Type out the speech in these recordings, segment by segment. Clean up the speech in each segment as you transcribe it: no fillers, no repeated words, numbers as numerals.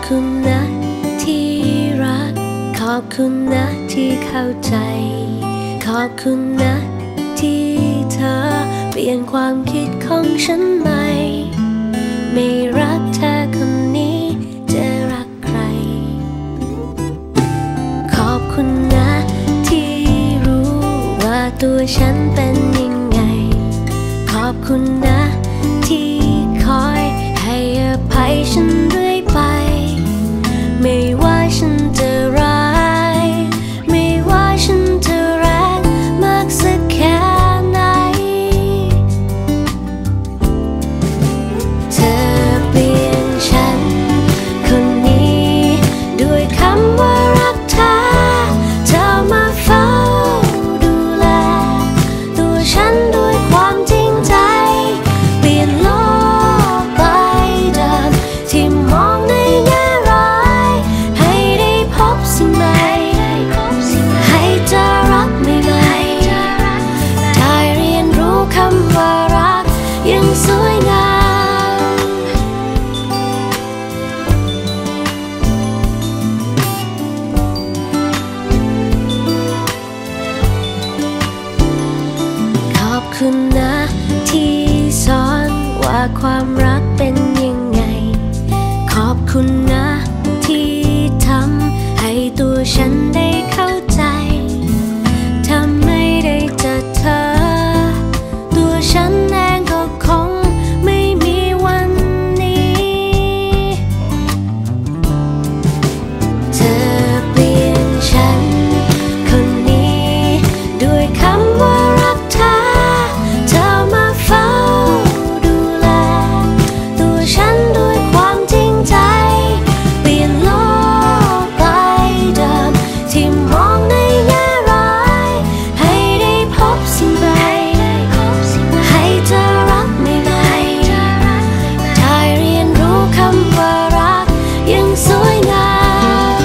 คุณนะที่รักขอบคุณนะที่เข้าใจขอบคุณนะที่เธอเปลี่ยนความคิดของฉันใหม่ไม่รักเธอคนนี้จะรักใครขอบคุณนะที่รู้ว่าตัวฉันเป็นยังไงขอบคุณนะที่คอยให้อภัยฉันเรื่อยไปไม่ว่าฉันจะร้ายไม่ว่าฉันจะแรงมากสักแค่ไหนเธอเปลี่ยนฉันคนนี้ด้วยคำว่ารักเธอเธอมาเฝ้าดูแลตัวฉันด้วยความจริงใจเปลี่ยนโลกใบเดิมที่มองในแง่ร้ายให้ได้พบสิ่งใหม่ให้เธอรักใหม่ๆได้เรียนรู้คำว่ารักยังสวยงามขอบคุณนะที่สอนว่าความรักเป็นยังไงขอบคุณนะที่ทำให้ตัวฉันได้เข้าใจถ้าไม่ได้เจอเธอตัวฉันเองก็คงไม่มีวันนี้เธอเปลี่ยนฉันคนนี้ด้วยคำว่ารักเธอเธอมาเฝ้าดูแลตัวฉันด้วยความจริงใจเปลี่ยนโลกใบเดิมที่มองในแง่ร้ายให้ได้พบสิ่งใหม่ให้เธอรักใหม่ๆได้เรียนรู้คำว่ารักยังสวยงาม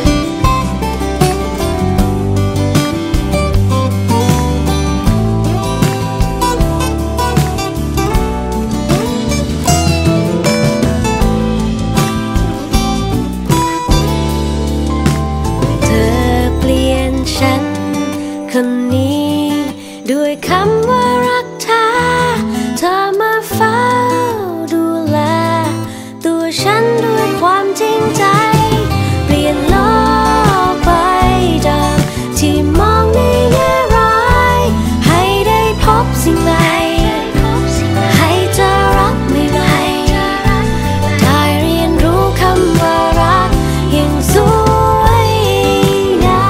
เธอเปลี่ยนฉันคนนี้ด้วยคำว่ารักเธอเธอมาเฝ้าดูแลตัวฉันด้วยความจริงใจเปลี่ยนโลกใบเดิมที่มองในแง่ร้ายให้ได้พบสิ่งใหม่ให้เธอรักใหม่ๆได้เรียนรู้คำว่ารักยังสวยงาม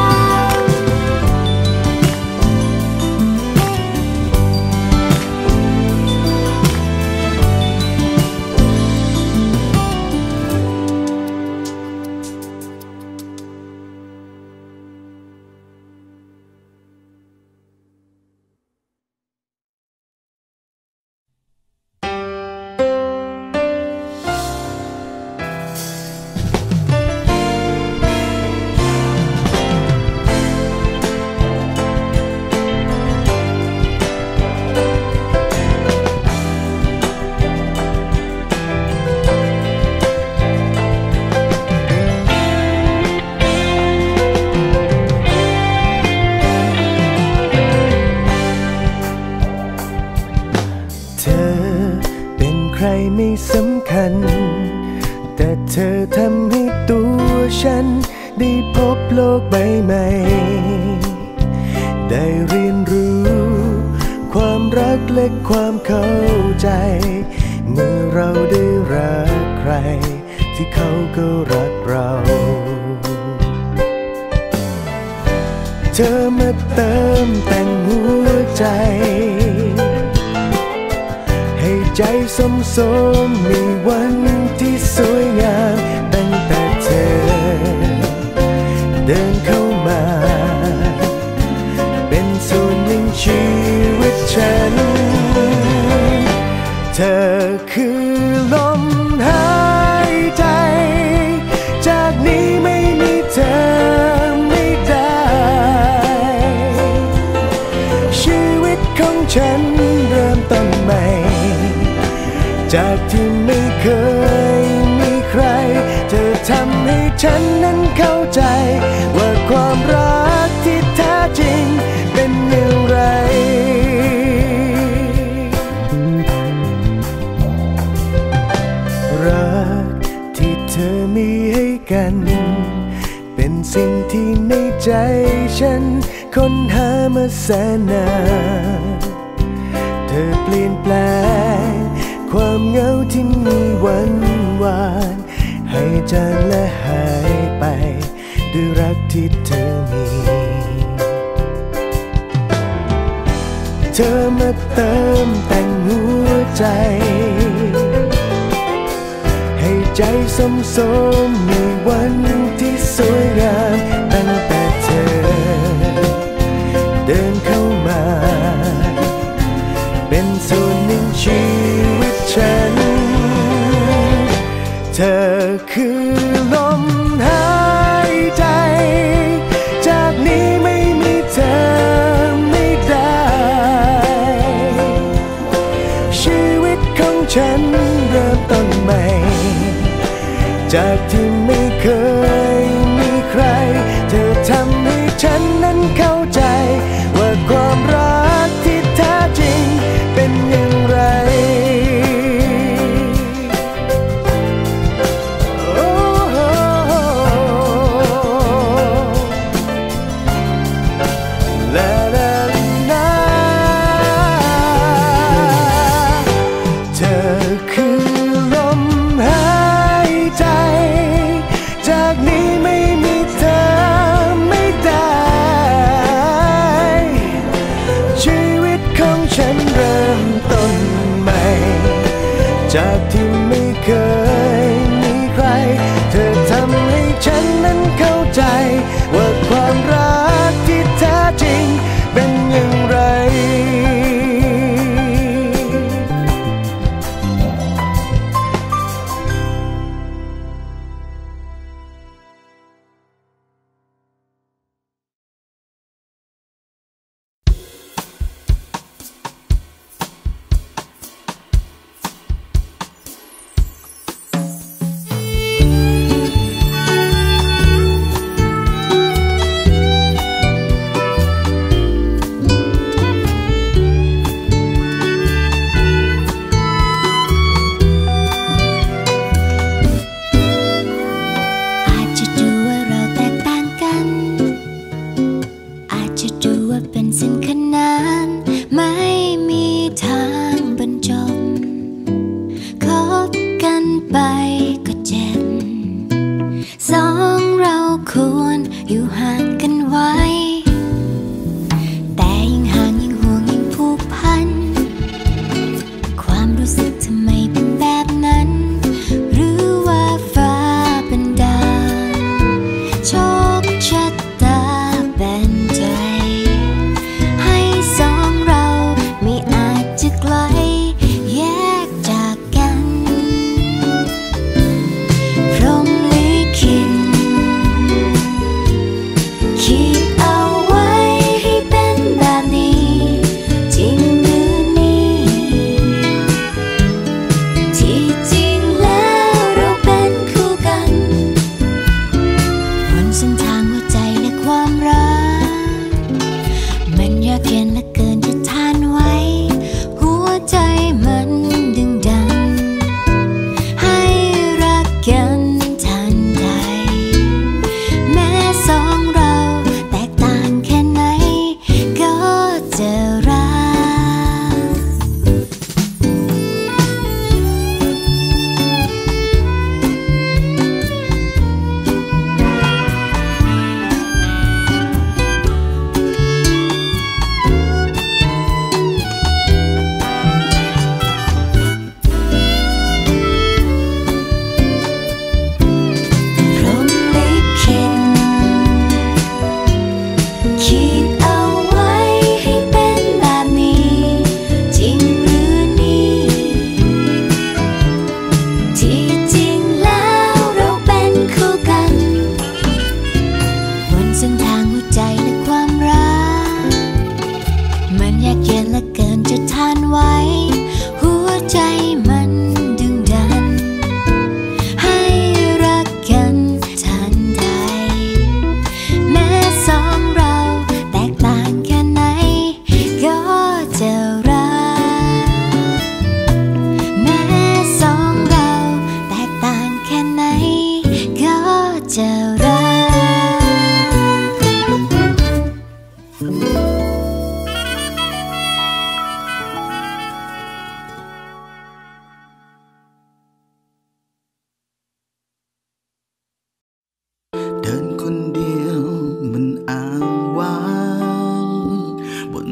ไม่สำคัญแต่เธอทำให้ตัวฉันได้พบโลกใบใหม่ได้เรียนรู้ความรักและความเข้าใจเมื่อเราได้รักใครที่เขาก็รักเราเธอมาเติมแต่งหัวใจให้ใจสมมีวันที่สวยงามตั้งแต่เธอเดินเข้ามาเป็นส่วนหนึ่งชีวิตฉันเธอคือลมหายใจจากนี้ไม่มีเธอไม่ได้ชีวิตของฉันเริ่มต้นใหม่จากที่ไม่เคยมีใครเธอนั้นเข้าใจว่าความรักที่แท้จริงเป็นอย่างไรรักที่เธอมีให้กันเป็นสิ่งที่ในใจฉันค้นหามาแสนนานเธอเปลี่ยนแปลงความเหงาที่มีวันวานให้จางและหายไปด้วยรักที่เธอมีเธอมาเติมแต่งหัวใจให้ใจสมในวันที่สวยงามตั้งแต่เธอเดินเข้ามาเป็นส่วนหนึ่งชีวิตฉันเธอคือลมหายใจจากนี้ไม่มีเธอไม่ได้ชีวิตของฉันเริ่มต้นใหม่จากที่ไม่เคยมีใครเธอทำให้ฉันนั้นเข้าใจว่าความรักที่แท้จริงเป็นอย่างไรจากที่ไม่เคยมีใครเธอทำให้ฉันนั้นเข้าใจว่าความรักที่แท้จริงเป็นอย่างไร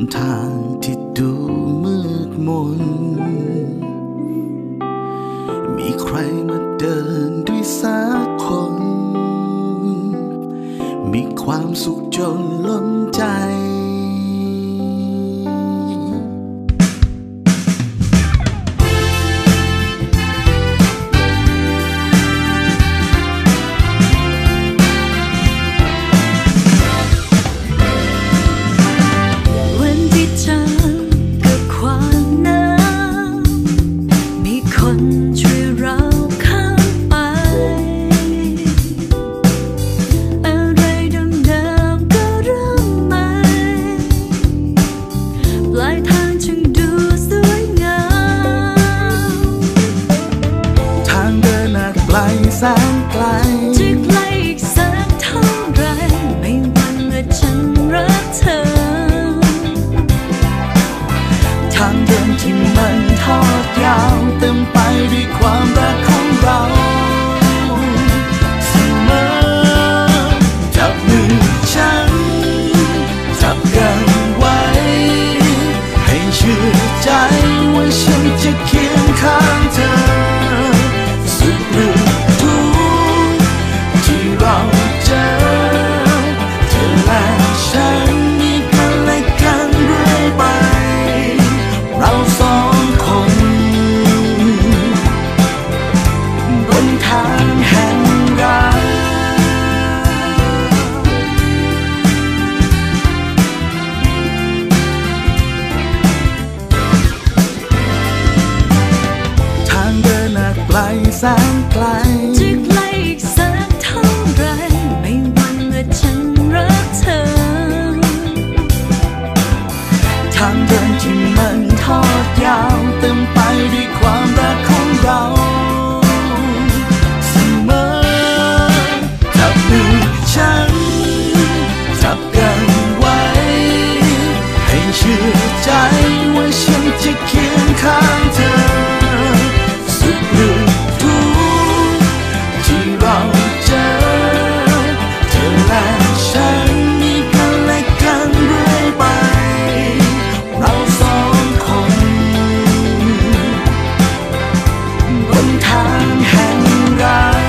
ทางที่ดูมืดมนมีใครมาเดินด้วยสักคนมีความสุขจนล้นใจแสนไกลจะไกลอีกสักเท่าไรไม่วันเมื่อฉันรักเธอทางเดินที่มันทอดยาวเต็มไปด้วยความรักของเราเสมอจับมือฉันจับกันไว้ให้เชื่อใจว่าฉันจะเคียงข้างเธอสุดหรือเราเจอเธอและฉันมีกันและกันเรื่อยไปเราสองคนบนทางแห่งรักทางเดินอาจไกลแสนไกลทางเดินที่มันทอดยาวเต็มไปด้วยความรักของเราเสมอจับมือฉันจับกันไว้ให้เชื่อใจว่าฉันจะเคียงข้างเธอสุขหรือทุกข์ที่เราเจอเธอและฉันมีกันและกันเรื่อยไปเราสองคนบนทางแห่งรัก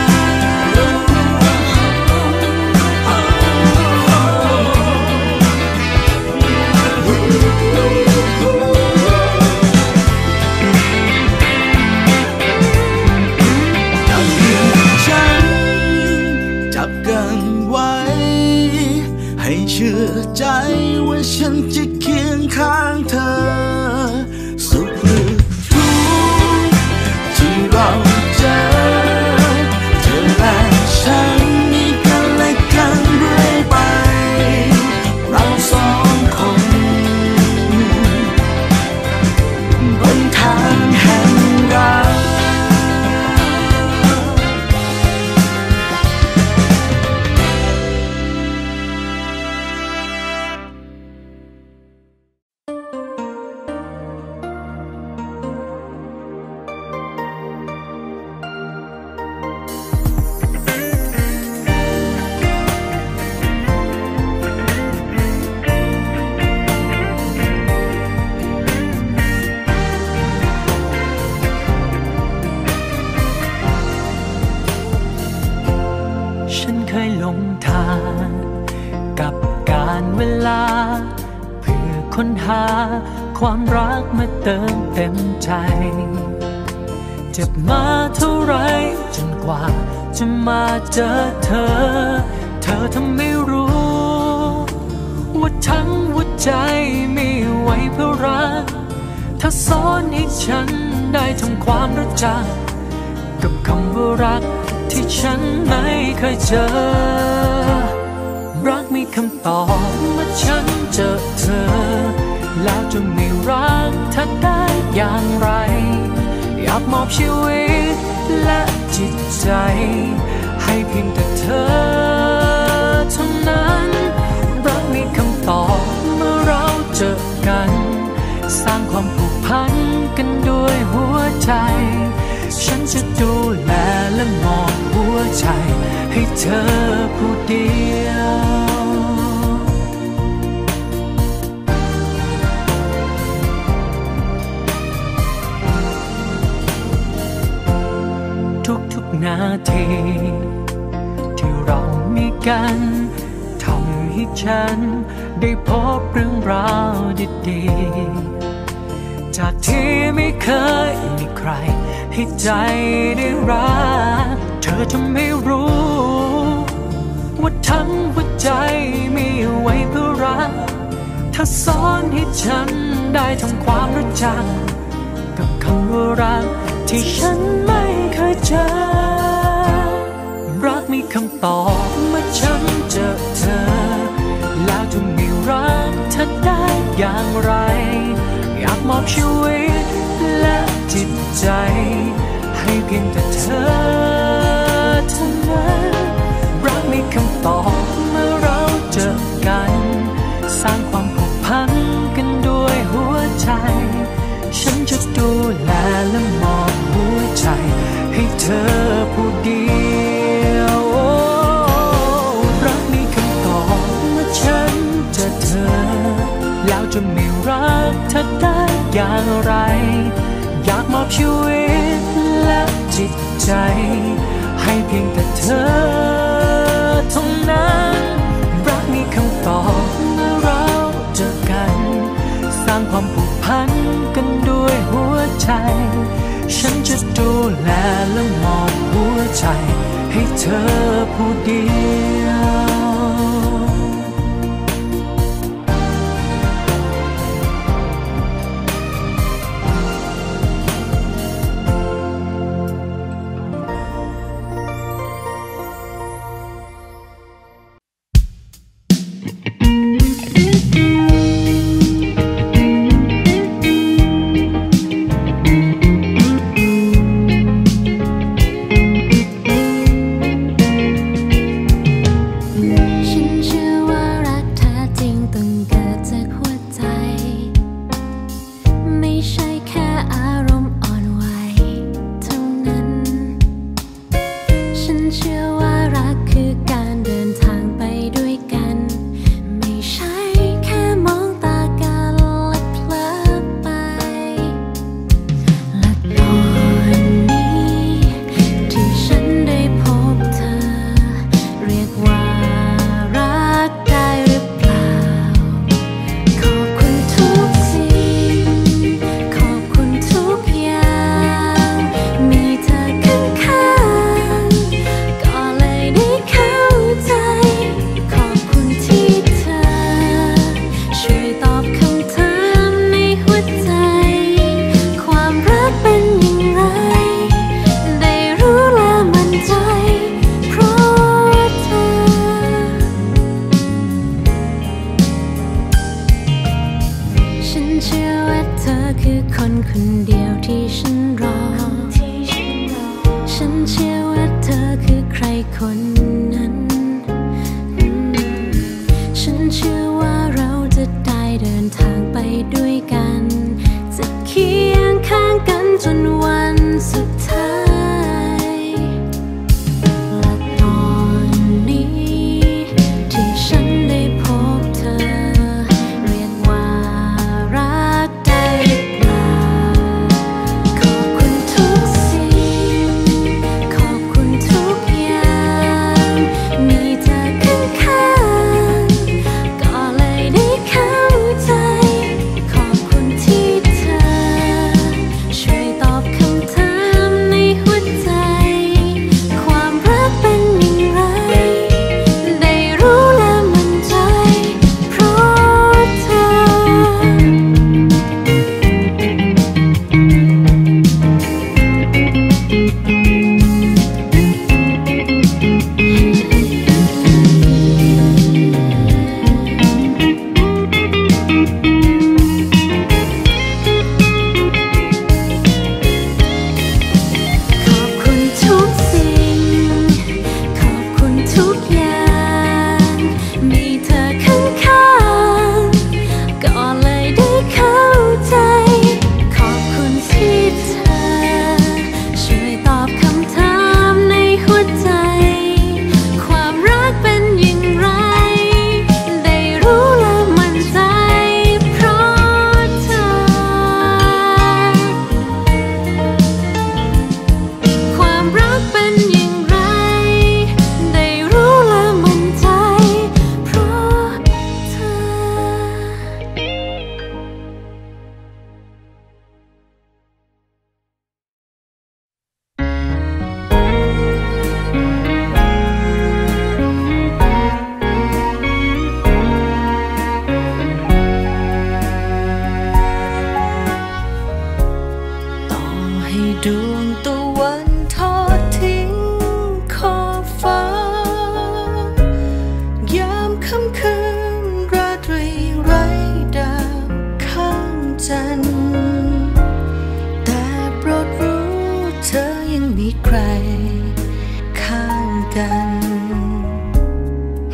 จับมือฉันจับกันไว้ให้เชื่อใจว่าฉันจะเคียงข้างเธอสุขหรือทุกข์ที่เราเจอเธอและฉันมีกันและกันเรื่อยไปเราสองคนบนทางแห่งรักหลงทางกับการเวลาเพื่อค้นหาความรักมาเติมเต็มใจเจ็บมาเท่าไรจนกว่าจะมาเจอเธอทำไม่รู้ว่าทั้งหัวใจมีไว้เพื่อรักเธอสอนให้ฉันได้ทำความรู้จักกับคำว่ารักที่ฉันไม่เคยเจอรักมีคำตอบเมื่อฉันเจอเธอแล้วจะไม่รักเธอได้อย่างไรอยากมอบชีวิตและจิตใจให้เพียงแต่เธอเท่านั้นรักมีคำตอบเมื่อเราเจอกันสร้างความผูกพันกันด้วยหัวใจฉันจะดูแลและมอบหัวใจให้เธอผู้เดียวให้ฉันได้พบเรื่องราวดีๆจากที่ไม่เคยมีใครให้ใจได้รักเธอจะไม่รู้ว่าทั้งหัวใจมีไว้เพื่อรักเธอสอนให้ฉันได้ทำความรู้จักกับคำว่ารักที่ฉันไม่เคยเจอรักมีคำตอบเมื่อฉันเจอเธอแล้วจะไม่รักเธอได้อย่างไรอยากมอบชีวิตและจิตใจให้เพียงแต่เธอเท่านั้นรักมีคำตอบเมื่อเราเจอกันสร้างความผูกพันกันด้วยหัวใจฉันจะดูแลและมอบหัวใจให้เธอผู้เดียวรักมีคำตอบเมื่อฉันเจอเธอแล้วจะไม่รักเธอได้อย่างไรอยากมอบชีวิตและจิตใจให้เพียงแต่เธอเท่านั้นรักมีคำตอบเมื่อเราเจอกันสร้างความผูกพันกันด้วยหัวใจฉันจะดูแลและมอบหัวใจให้เธอผู้เดียว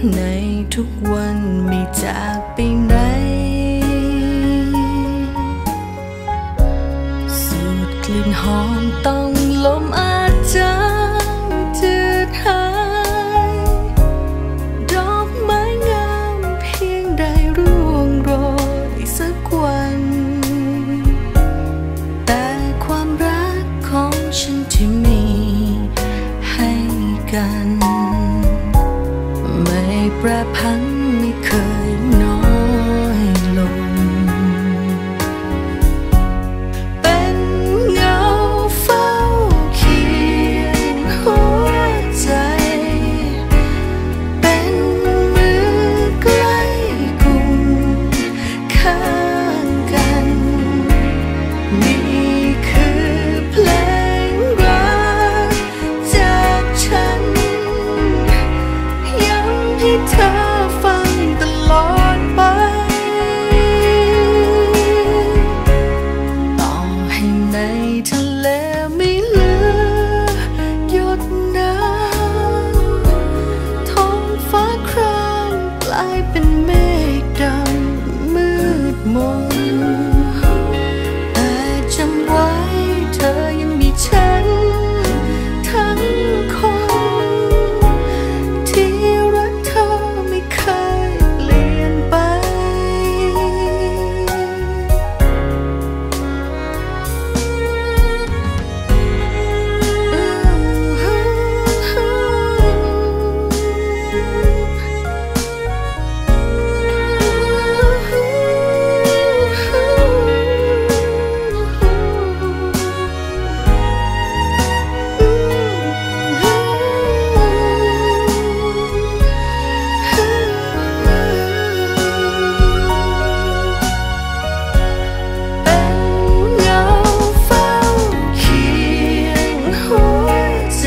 ในทุกวันไม่จากไปไหนสูดกลิ่นหอมต้องลมอาจจางจืดหายดอกไม้งามเพียงได้ร่วงโรยสักวันแต่ความรักของฉันที่มีให้กันไม่แปรผันไม่เคยน้อยลงเป็นเงาเฝ้าเคียงหัวใจเป็นมือใกล้กุมข้างกันนี่คือเพลงรักจากฉันย้ำให้เธอฟังตลอดไปต่อให้ในทะเลไม่เหลือหยดน้ำท้องฟ้าครามกลายเป็นเมฆดำมืดมนแต่จำไว้เธอยังมีฉันทั้งคนที่รักเธอไม่เคยเปลี่ยนไปเป็นเงาเฝ้าเคียงหัวใจ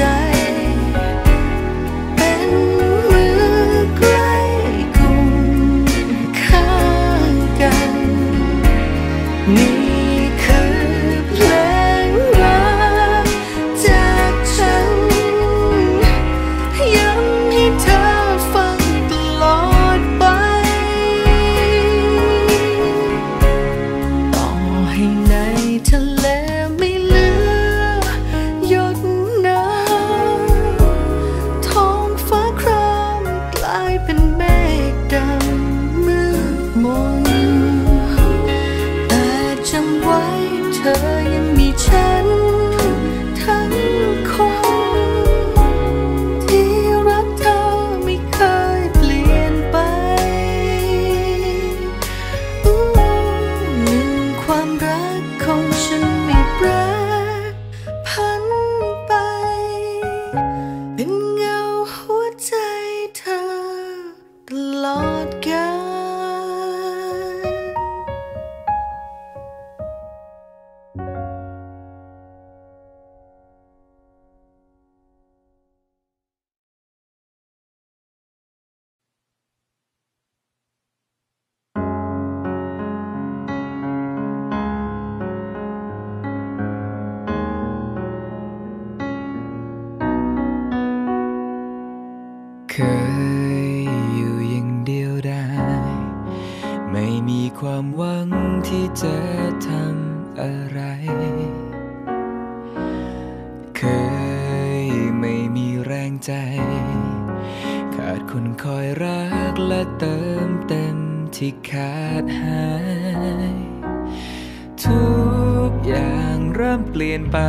เป็นมือใกล้กุมข้างกันนี่คือเพลงรักจากฉันย้ำให้เธอฟังตลอดไปต่อให้ในทะเลไม่เหลือหยดน้ำท้องฟ้าครามกลายเป็นเมฆดำมืดมนแต่จำไว้เธอยังมีฉันทั้งคนที่รักเธอไม่เคยเปลี่ยนไปหนึ่งความรักของฉันไม่แปรผันไปเป็นเงาหัวใจเธอตลอดกาลเคยอยู่อย่างเดียวดายไม่มีความหวังที่จะทำอะไรเคยไม่มีแรงใจขาดคนคอยรักและเติมเต็มที่ขาดหายทุกอย่างเริ่มเปลี่ยนไป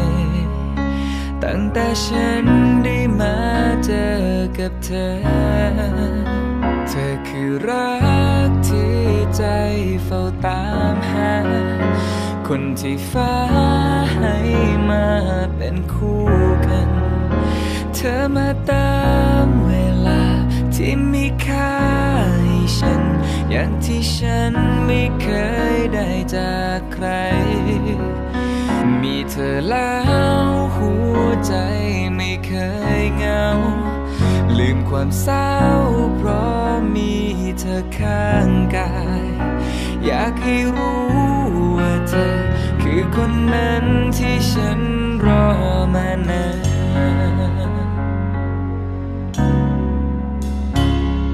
ตั้งแต่ฉันได้มาเจอกับเธอเธอคือรักที่ใจเฝ้าตามหาคนที่ฟ้าให้มาเป็นคู่กันเธอมาตามเวลาที่มีค่าให้ฉันอย่างที่ฉันไม่เคยได้จากใครมีเธอแล้วหัวใจไม่เคยเหงาลืมความเศร้าเพราะมีเธอข้างกายอยากให้รู้ว่าเธอคือคนนั้นที่ฉันรอมานาน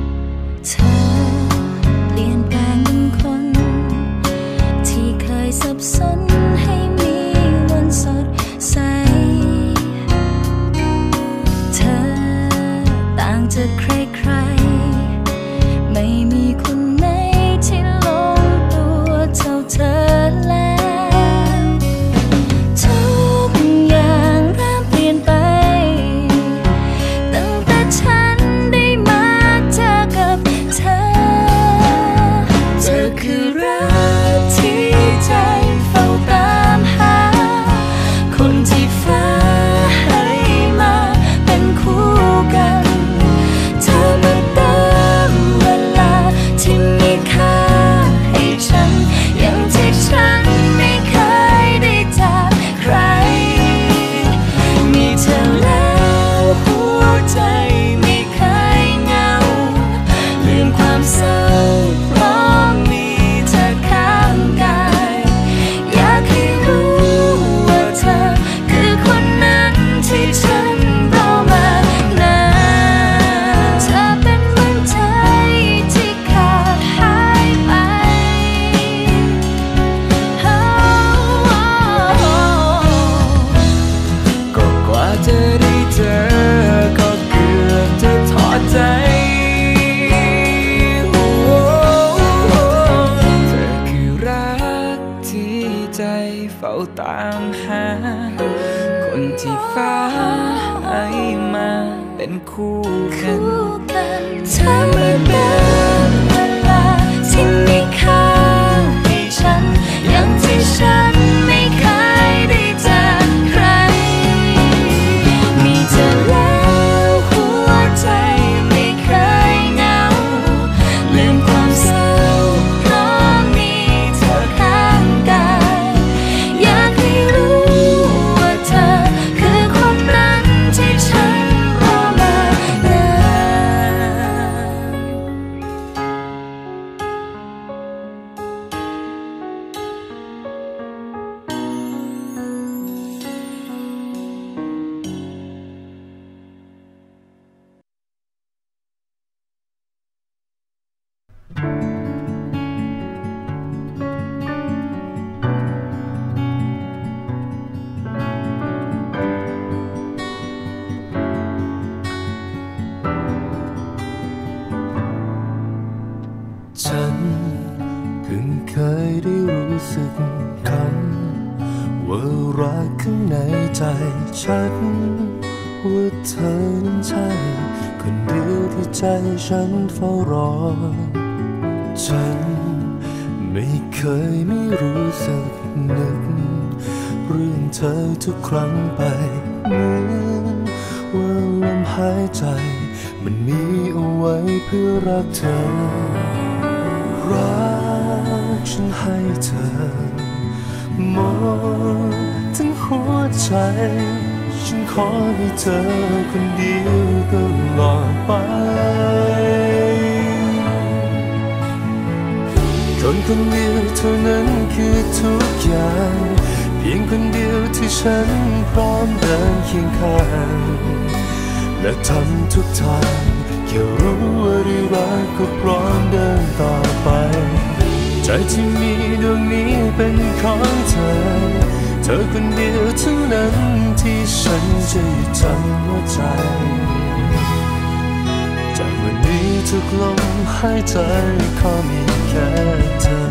ตามหาคนที่ฟ้าให้มาเป็นคู่กันเธอไม่เดินเวลาที่มีค่าให้ฉันอย่างที่ฉันไม่เคยได้เจอใครมีเธอแล้วหัวใจไม่เคยเหงาลืมความเศร้าเพราะมีเธอข้างกายอยากให้รู้ว่าเธอคือคนนั้นที่ฉันรอมานานฉันเพิ่งเคยได้รู้สึกคำว่ารักข้างในใจฉันว่าเธอนั้นใช่คนเดียวที่ใจฉันเฝ้ารอฉันไม่เคยไม่รู้สึกนึกเรื่องเธอทุกครั้งไปเหมือนว่าลมหายใจมันมีเอาไว้เพื่อรักเธอรักฉันให้เธอหมดทั้งหัวใจฉันขอให้เธอคนเดียวตลอดไปคนคนเดียวเท่านั้นคือทุกอย่างเพียงคนเดียวที่ฉันพร้อมเดินเคียงข้างและทำทุกทางแค่รู้ว่าได้รักก็พร้อมเดินต่อไปใจที่มีดวงนี้เป็นของเธอเธอคนเดียวเท่านั้นที่ฉันจะจำหัวใจจากวันนี้ทุกลมหายใจขอมีแค่เธอ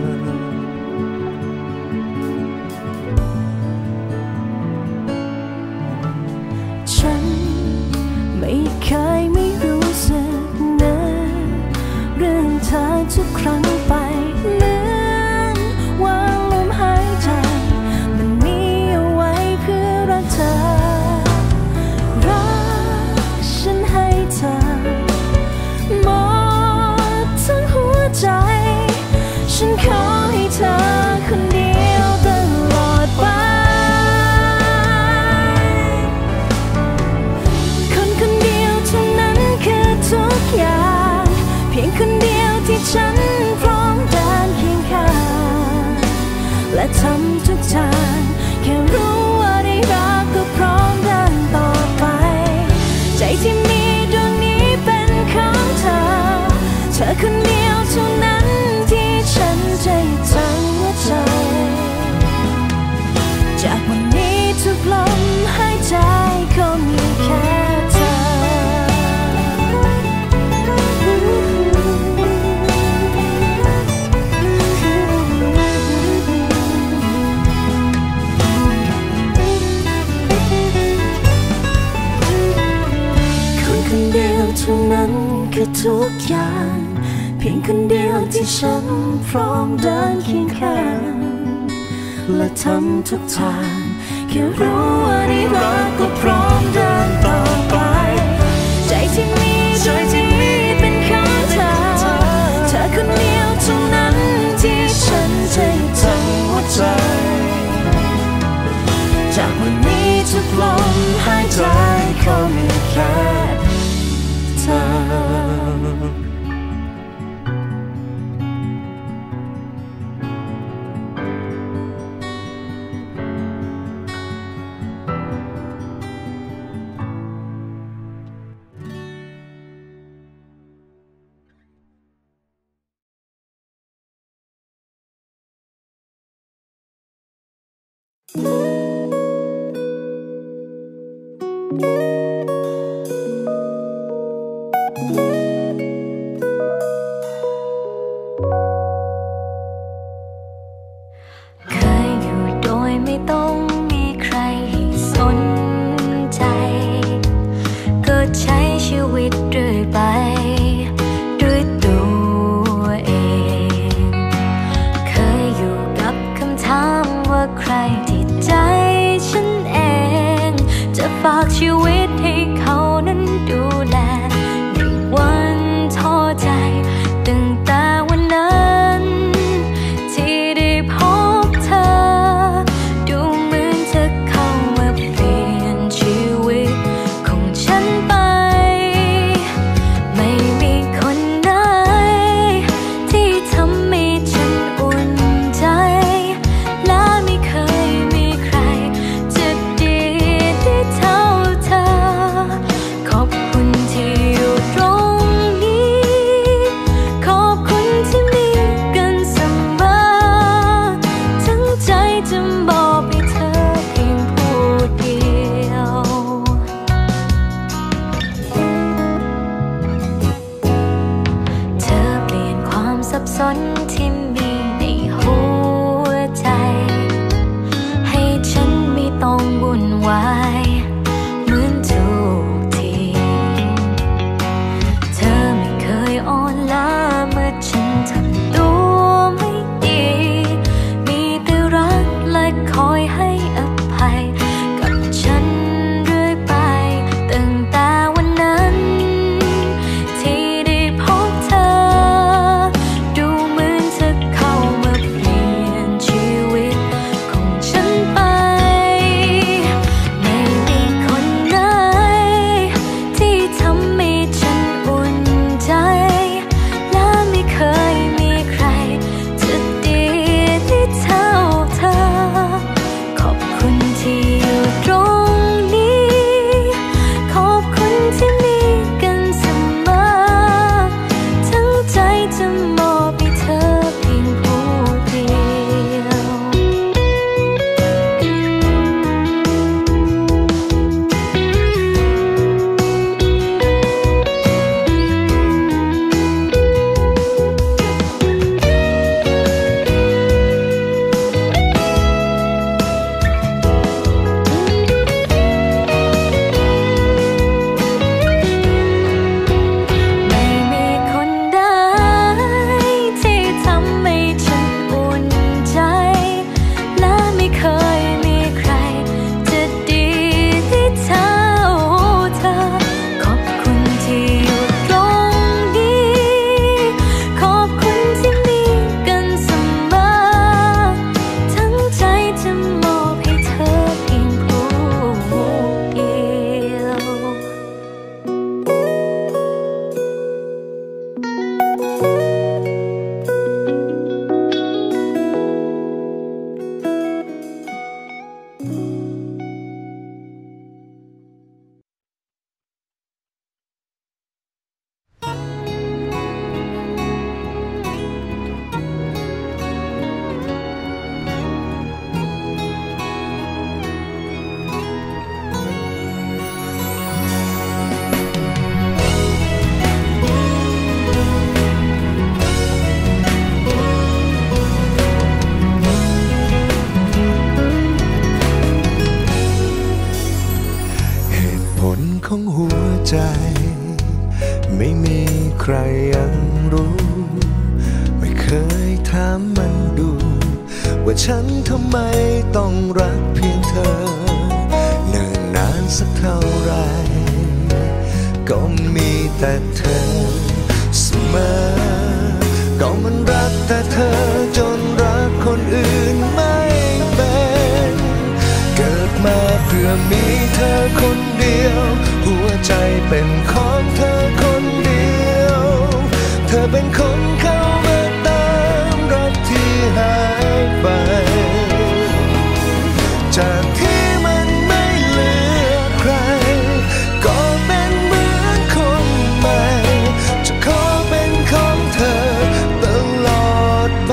ฉันไม่เคยไม่รู้สึกนะเรื่องเธอทุกครั้งไปเหมือนว่าลมหายใจมันมีเอาไว้เพื่อรักเธอรักฉันให้เธอหมดทั้งหัวใจฉันขอให้เธอคนเดียวตลอดไปคนคนเดียวเท่านั้นคือทุกอย่างเพียงคนเดียวที่ฉันพร้อมเดินเคียงข้างและทำทุกทางแค่รู้ว่าได้รักก็พร้อมเดินต่อไปใจที่มีดวงนี้เป็นของเธอเธอคนเดียวเท่านั้นที่ฉันจะจำหัวใจจากวันนี้ทุกลมหายใจคงมีแค่เธอคนเดียวเท่านั้นคือทุกอย่างเพียงคนเดียวที่ฉันพร้อมเดินเคียงข้างและทำทุกทางแค่รู้ว่าได้รักก็พร้อมเดินต่อไปใจที่มีเป็นของเธอเธอคนเดียวเท่านั้นที่ฉันจะจำหัวใจจากวันนี้ทุกลมหายใจขอมีแค่เธอคสนที่มีในหัวใจให้ฉันไม่ต้องวุ่นวายเหมือนทุกทีเธอไม่เคยอ่อนล้าเมื่อฉันทำตัวไม่ดีมีแต่รักและคอยให้อภัยกับฉันเรื่อยไปตั้งแต่วันนั้นที่ได้พบเธอดูเหมือนเธอเข้ามาเปลี่ยนชีวิตของฉันไปไม่มีคนไหนที่ทำให้ฉันอุ่นใจและไม่เคยมีใครจะดีที่เท่าเธอขอบคุณที่อยู่ตรงนี้ขอบคุณที่มีกันเสมอทั้งใจจะมอบให้เธอเพียงผู้เดียวไม่มีคนใดที่ทำให้ฉันอุ่นใจและไม่เคยมีใครจะดีที่เท่าเธอขอบคุณที่อยู่ตรงนี้ขอบคุณที่มีกันเสมอทั้งใจจะมอบให้เธอเพียงผู้เดียวเหตุผลของหัวใจไม่มีใครยังรู้ ไม่เคยถามมันดู ว่าฉันทำไมต้องรักเพียงเธอเนิ่นนานสักเท่าไรก็มีแต่เธอเสมอก็มันรักแต่เธอจนรักคนอื่นไม่เป็นเกิดมาเพื่อมีเธอคนเดียวหัวใจเป็นของเธอคนเดียวเธอเป็นคนเข้ามาเติมรักที่หายไปจากที่มันไม่เหลือใครก็เป็นเหมือนคนใหม่จะขอเป็นของเธอตลอดไป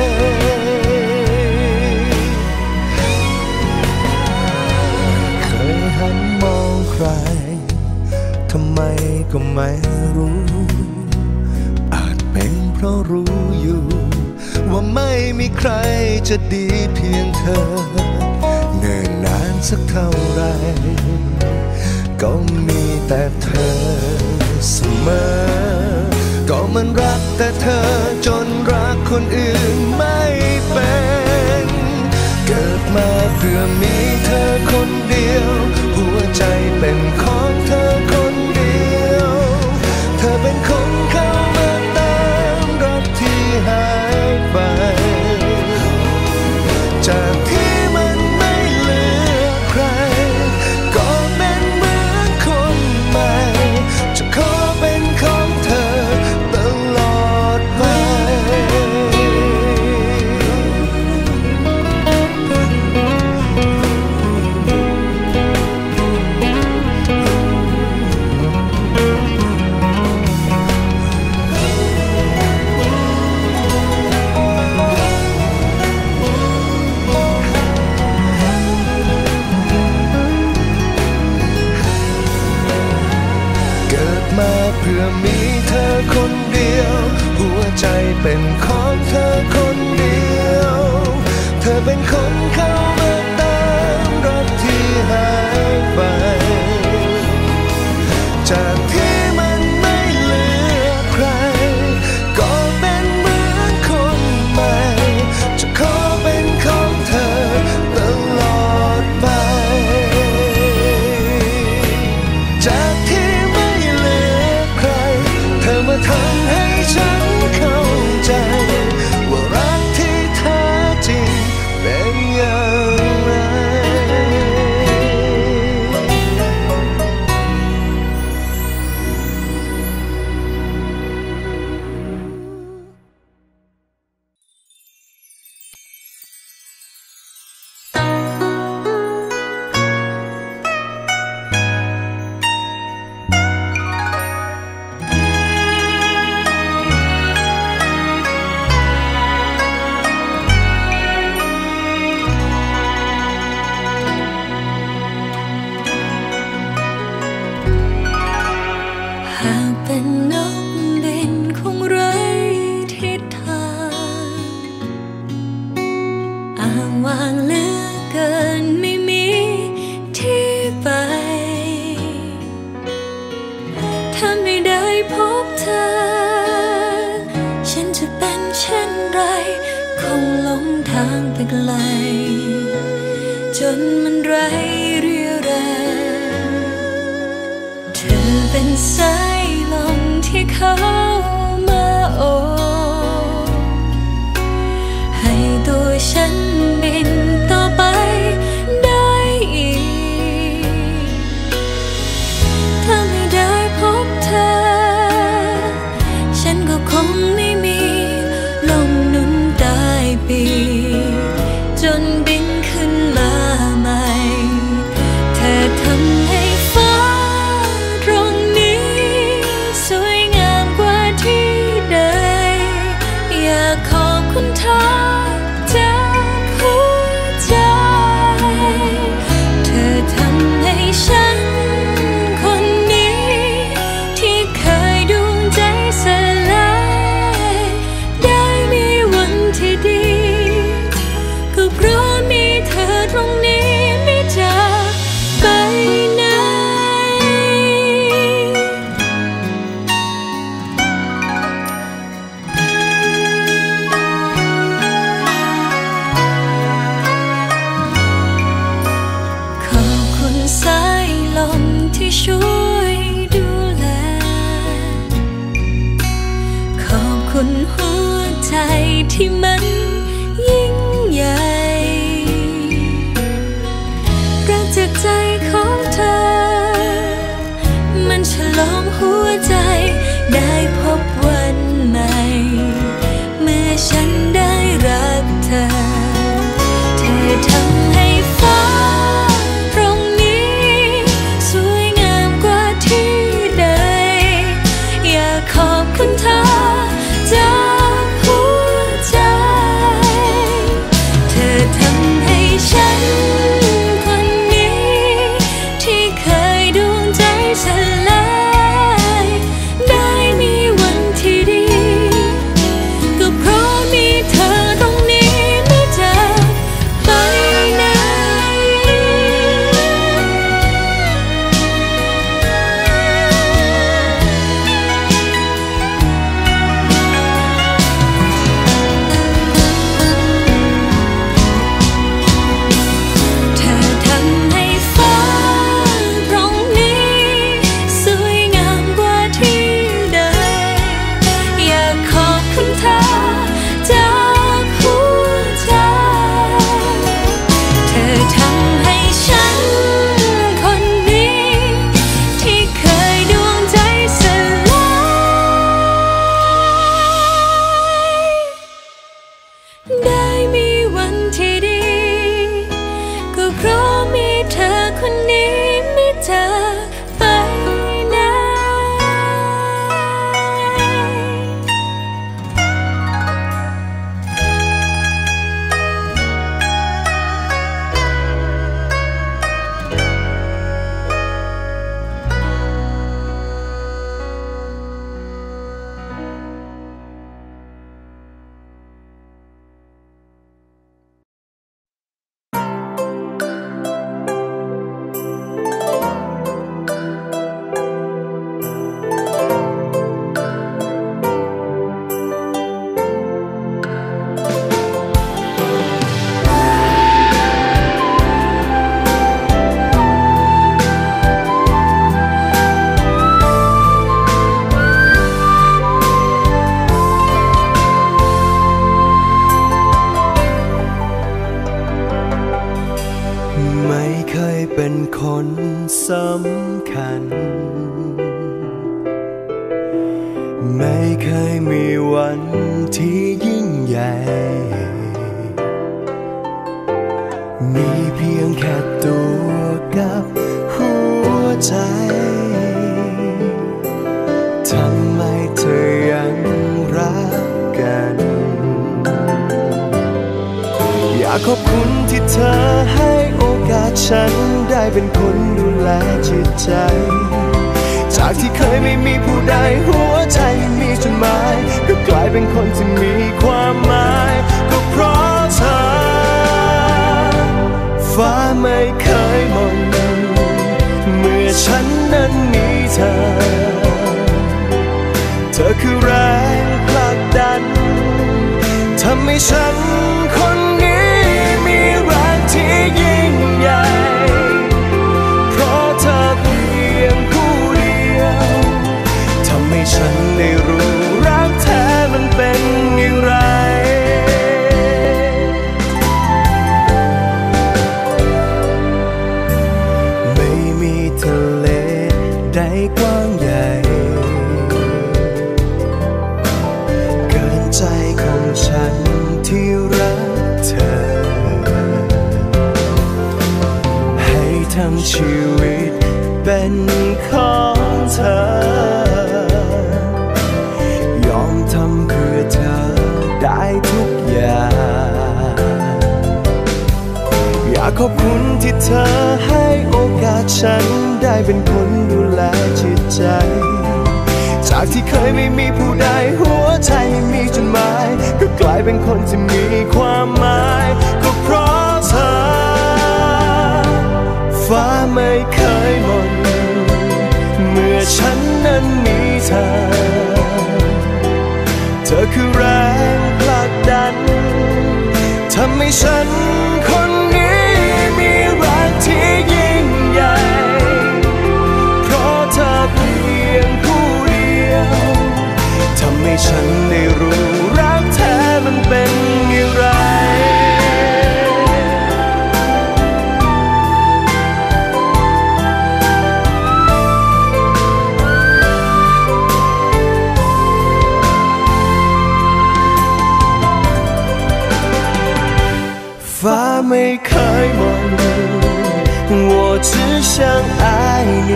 เคยหันมองใครทำไมก็ไม่รู้ อาจเป็นเพราะรู้อยู่ว่าไม่มีใครจะดีเพียงเธอเนิ่นนานสักเท่าไรก็มีแต่เธอเสมอก็มันรักแต่เธอจนรักคนอื่นไม่เป็นเกิดมาเพื่อมีเธอคนเดียวหัวใจเป็นของเธอคนเดียวเธอเป็นคนเข้ามาเติมรักที่หายไปจากที่มันไม่เหลือใครก็เป็นเหมือนคนใหม่จะขอเป็นของเธอตลอดไปไรคงหลงทางไปไกลจนมันไร้เรี่ยวแรงเธอเป็นสายลมที่เข้ามาโอบให้ตัวฉันบินต่อไปได้อีกถ้าไม่ได้พบเธอฉันก็คงไม่มีลมหนุนใต้ปีกจนบินขึ้นมาใหม่เธอทำให้ฟ้าตรงนี้สวยงามกว่าที่ใดอยากขอบคุณเธอจากหัวใจเธอทำให้ฉันคนนี้ที่เคยดวงใจสลายได้มีวันที่ดีก็เพราะมีเธอตรงนี้ไม่จากไปไหนขอบคุณสายลมที่ช่วยดูแลขอบคุณหัวใจที่มันยิ่งใหญ่รักจากใจของเธอมันฉลองหัวใจได้พบวันใหม่เมื่อฉันได้รักเธอเธอทำให้ฟ้าตรงนี้สวยงามกว่าที่ใดอยากขอบคุณเธอจากหัวใจเธอทำให้ฉันคนนี้ที่เคยดวงใจสลายได้มีวันที่ดีก็เพราะมีเธอตรงนี้ไม่จากไปไหนเธอทำให้ฟ้าตรงนี้สวยงามกว่าที่ใดอยากขอบคุณเธอจากหัวใจเธอทำให้ฉันคนนี้ที่เคยดวงใจสลายได้มีวันที่ดีก็เพราะมีเธอคนนี้ไม่จากไปไหนเป็นคนสำคัญไม่เคยมีวันที่ยิ่งใหญ่มีเพียงแค่ตัวกับหัวใจทำไมเธอยังรักกันอยากขอบคุณที่เธอให้โอกาสฉันได้เป็นคนดูแลจิตใจจากที่เคยไม่มีผู้ใดหัวใจมีจุดหมายก็กลายเป็นคนที่มีความหมายก็เพราะเธอฟ้าไม่เคยมองเมื่อฉันนั้นมีเธอเธอคือแรงผลักดันทให้ฉันคนนี้มีรักที่ยิ่งใหญ่เพราะเธอเพียงผู้เดียวทำให้ฉันได้รู้รักแท้มันเป็นอย่างไรไม่มีทะเลใดกว้างใหญ่เกินใจของฉันที่รักเธอให้ทั้งชีวิตเป็นของเธอยอมทำเพื่อเธอได้ทุกอย่างอยากขอบคุณที่เธอให้โอกาสฉันได้เป็นคนดูแลจิตใจจากที่เคยไม่มีผู้ใดหัวใจไม่มีจุดหมายก็กลายเป็นคนที่มีความหมายก็เพราะเธอฟ้าไม่เคยหมดเมื่อฉันนั้นมีเธอเธอคือแรงผลักดันทำให้ฉันคนนี้มีรักที่ยิ่งใหญ่เพราะเธอเพียงผู้เดียวทำให้ฉันได้รู้รักแท้มันเป็นอย่างไรฟ้าไม่เคยหมด我只想爱你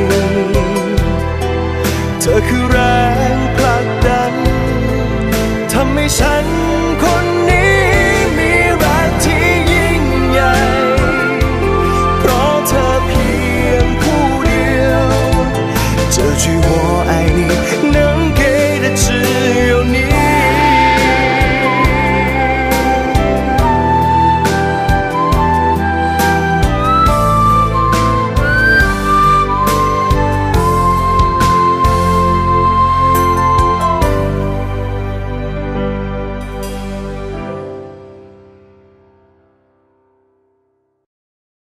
เธอคือแรงผลักดันทำให้ฉัน